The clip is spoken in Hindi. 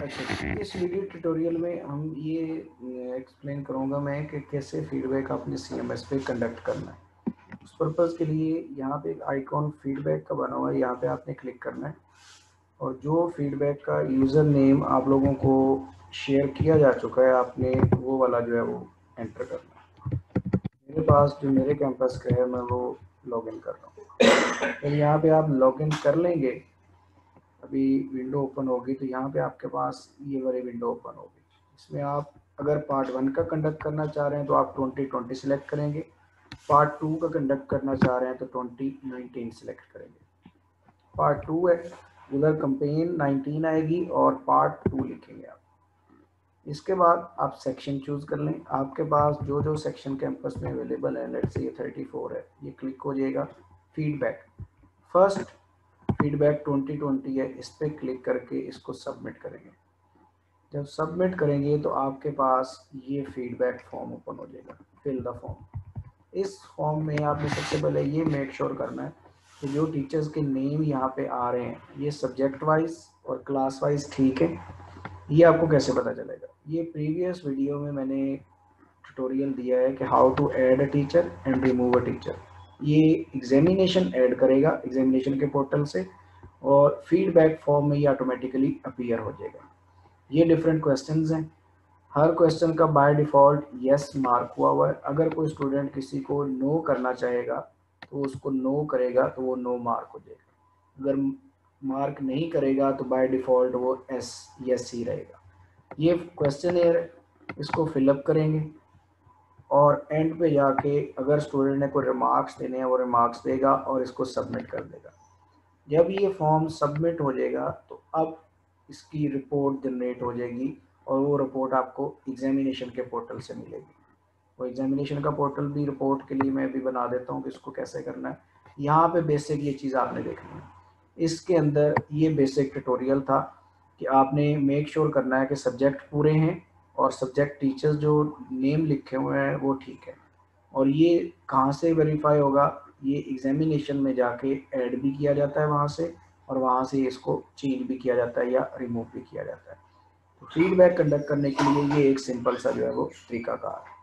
अच्छा, इस वीडियो ट्यूटोरियल में हम ये एक्सप्लेन करूँगा मैं कि कैसे फीडबैक अपने CMS पे कंडक्ट करना है। उस पर्पज़ के लिए यहाँ पे एक आइकॉन फीडबैक का बना हुआ है, यहाँ पे आपने क्लिक करना है और जो फीडबैक का यूज़र नेम आप लोगों को शेयर किया जा चुका है, आपने वो वाला जो है वो एंटर करना है। मेरे पास जो मेरे कैंपस का है मैं वो लॉगिन कर रहा हूँ। तो यहाँ पे आप लॉगिन कर लेंगे, अभी विंडो ओपन होगी तो यहाँ पे आपके पास ये वाली विंडो ओपन होगी। इसमें आप अगर पार्ट 1 का कंडक्ट करना चाह रहे हैं तो आप 2020 सिलेक्ट करेंगे, पार्ट 2 का कंडक्ट करना चाह रहे हैं तो 2019 सिलेक्ट करेंगे। पार्ट 2 है उधर कंपेन 19 आएगी और पार्ट 2 लिखेंगे आप। इसके बाद आप सेक्शन चूज़ कर लें, आपके पास जो जो सेक्शन कैंपस में अवेलेबल है, लेट्स से ये 34 है, ये क्लिक हो जाएगा। फीडबैक फर्स्ट फीडबैक 2020 है, इस पर क्लिक करके इसको सबमिट करेंगे। जब सबमिट करेंगे तो आपके पास ये फीडबैक फॉर्म ओपन हो जाएगा, फिल द फॉर्म। इस फॉर्म में आपने सबसे पहले ये मेक श्योर करना है कि जो टीचर्स के नेम यहाँ पे आ रहे हैं ये सब्जेक्ट वाइज और क्लास वाइज ठीक है। ये आपको कैसे पता चलेगा, ये प्रीवियस वीडियो में मैंने ट्यूटोरियल दिया है कि how to add a teacher and remove a teacher. ये एग्जामिनेशन ऐड करेगा एग्जामिनेशन के पोर्टल से और फीडबैक फॉर्म में ये ऑटोमेटिकली अपीयर हो जाएगा। ये डिफरेंट क्वेश्चंस हैं, हर क्वेश्चन का बाय डिफ़ॉल्ट यस मार्क हुआ है। अगर कोई स्टूडेंट किसी को नो करना चाहेगा तो उसको नो करेगा तो वो नो मार्क हो जाएगा, अगर मार्क नहीं करेगा तो बाय डिफ़ॉल्ट वो यस ही रहेगा। ये क्वेश्चन है, इसको फिलअप करेंगे और एंड पे जाके अगर स्टूडेंट ने कोई रिमार्क्स देने हैं वो रिमार्क्स देगा और इसको सबमिट कर देगा। जब ये फॉर्म सबमिट हो जाएगा तो अब इसकी रिपोर्ट जनरेट हो जाएगी और वो रिपोर्ट आपको एग्जामिनेशन के पोर्टल से मिलेगी। वो एग्जामिनेशन का पोर्टल भी रिपोर्ट के लिए मैं भी बना देता हूँ कि इसको कैसे करना है। यहाँ पे बेसिक ये चीज़ आपने देखनी है। इसके अंदर ये बेसिक ट्यूटोरियल था कि आपने मेक श्योर करना है कि सब्जेक्ट पूरे हैं और सब्जेक्ट टीचर्स जो नेम लिखे हुए हैं वो ठीक है। और ये कहाँ से वेरीफाई होगा, ये एग्जामिनेशन में जाके ऐड भी किया जाता है वहाँ से और वहाँ से इसको चेंज भी किया जाता है या रिमूव भी किया जाता है। तो फीडबैक कंडक्ट करने के लिए ये एक सिंपल सा जो है वो तरीकाकार है।